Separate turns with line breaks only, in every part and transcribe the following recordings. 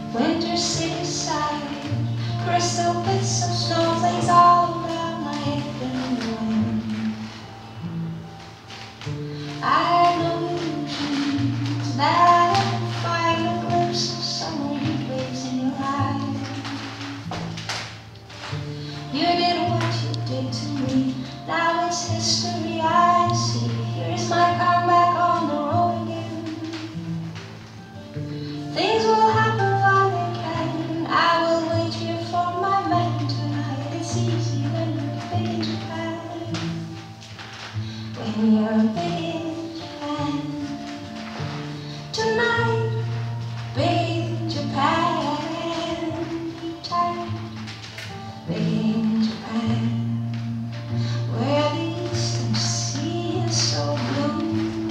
Winter seaside, crystal bits of snowflakes all around my head in the wind. I had no illusions that I would find a glimpse of summer heat waves in your eyes. You did what you did to me, now it's history I see. Here's my comeback on the road again. Things will happen while they can. I will wait here for my man tonight. It's easy when you're big in Japan. When you're big in Japan. Tonight, big in Japan. Tight, big in Japan. Where the eastern sea is so blue.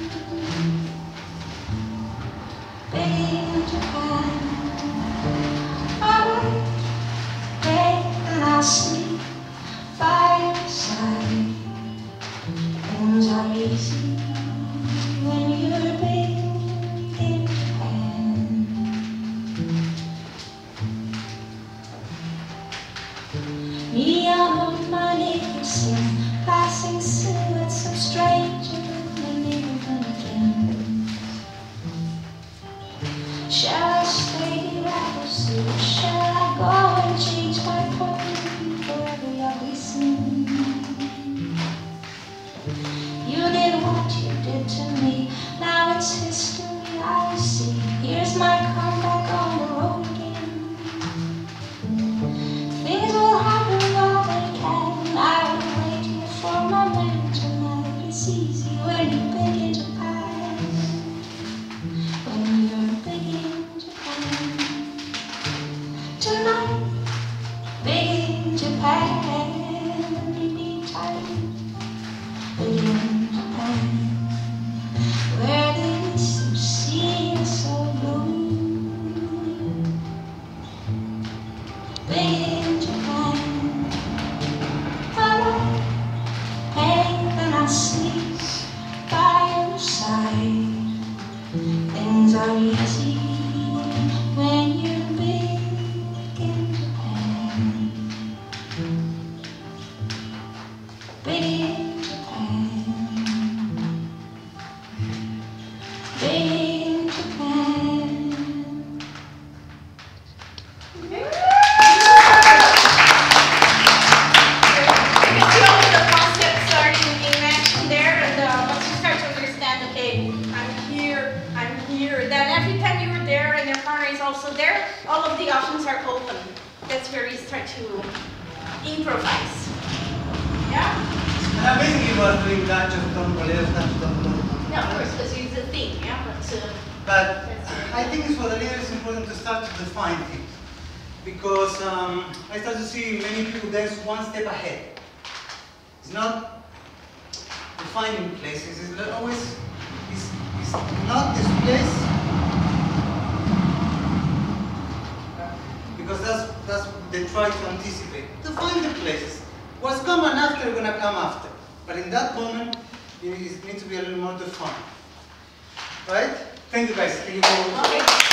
Big in Japan. Alright, bed and I'll sleep fireside. Things are easy when you're big in Japan. Neon on my naked skin, passing silhouettes of strangers and even again. Shall I stay here at the sea? Shall I go and change my point of view for every ugly scene? You did what you did to me, now it's history I see. Here's my comeback on the road again. Things will happen while they can. I will wait here for my man tonight. It's easy when you're big in Japan. When you're big in Japan. Tonight, big in Japan. You need time. Big in Japan. Where the eastern sea is so blue. Big in Japan. Alright, hey, then I sleep by your side. Things are easy when you're big in Japan. Big in Japan. Big in Japan.
Then every time you were there and your partner is also there, all of the options are open. That's where you start to improvise. Yeah?
And amazing you were doing ganchos, boleos,
Yeah, of course, because it's a thing, yeah?
But I think it's for the leader it's important to start to define things. Because I start to see many people dance one step ahead. It's not defining places, it's not always, it's not this place. Because that's what they try to anticipate. Define the places. What's coming after, gonna come after. But in that moment, it needs to be a little more defined. Right? Thank you guys. Thank you very much.
Okay.